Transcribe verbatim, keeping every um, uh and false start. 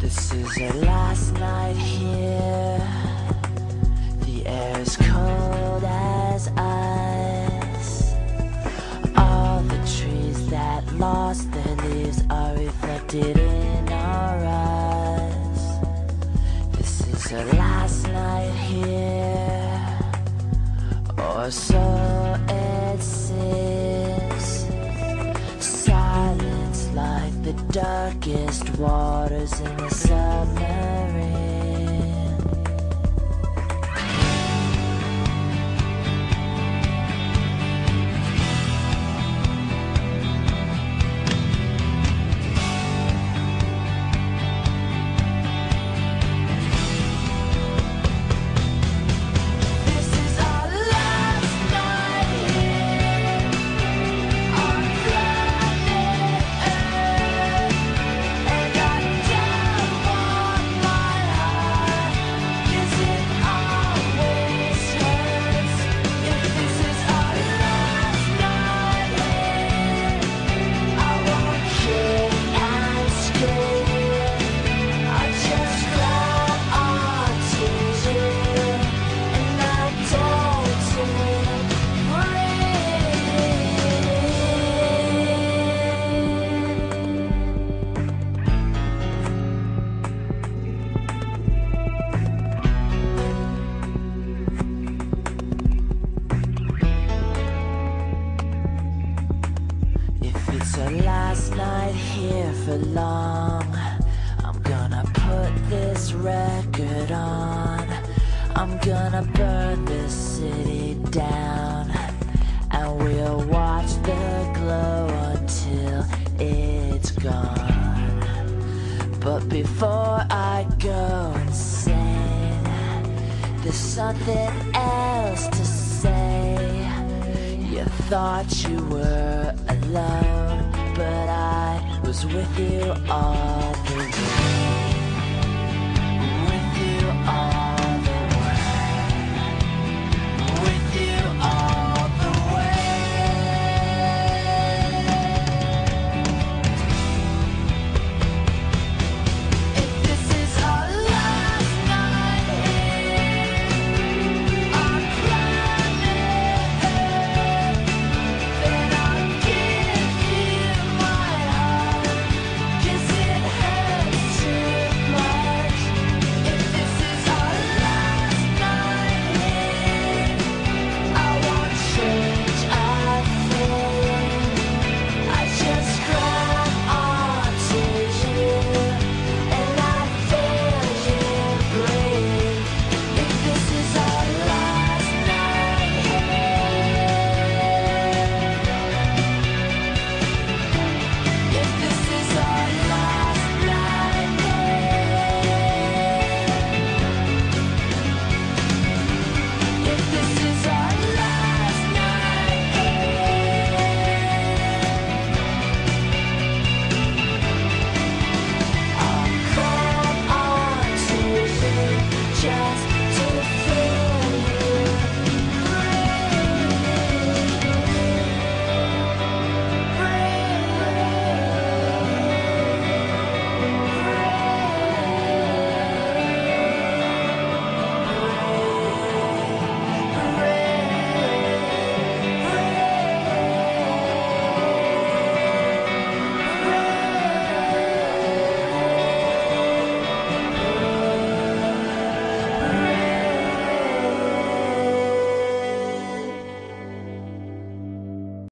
This is our last night here. The air is cold as ice. All the trees that lost their leaves are reflected in our eyes. This is our last night here, or so it seems. Silence like the darkest waters in the submarine. It's our last night here for long. I'm gonna put this record on. I'm gonna burn this city down, and we'll watch the glow until it's gone. But before I go insane, there's something else to say. You thought you were alone, but I was with you all the way.